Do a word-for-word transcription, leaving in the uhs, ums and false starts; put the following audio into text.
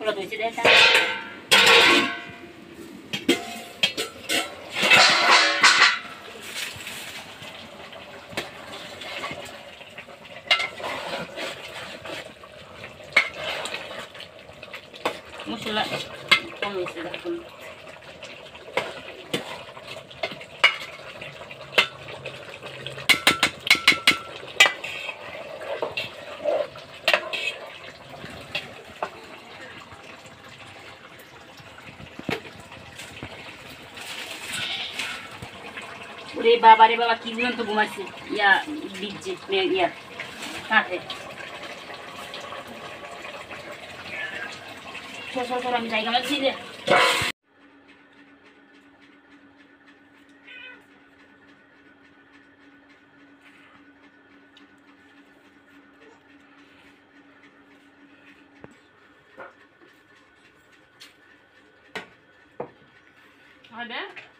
Kalau tuh sih deh. Musula, kung musula kung. ওরে বাবা রে বাবা কি ঝুলন্ত ঘুমাইছে ইয়া বিজে ইয়া কাঁথে সর সর সর আমি জায়গা মাঝছি যে ada